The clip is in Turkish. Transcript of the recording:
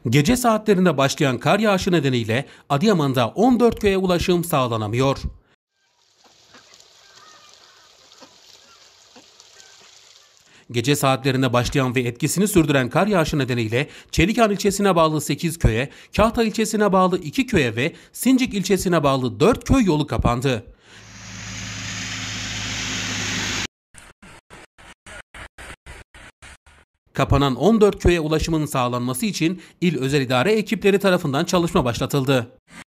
Gece saatlerinde başlayan kar yağışı nedeniyle Adıyaman'da 14 köye ulaşım sağlanamıyor. Gece saatlerinde başlayan ve etkisini sürdüren kar yağışı nedeniyle Çelikan ilçesine bağlı 8 köye, Kahta ilçesine bağlı 2 köye ve Sincik ilçesine bağlı 4 köy yolu kapandı. Kapanan 14 köye ulaşımın sağlanması için il özel idare ekipleri tarafından çalışma başlatıldı.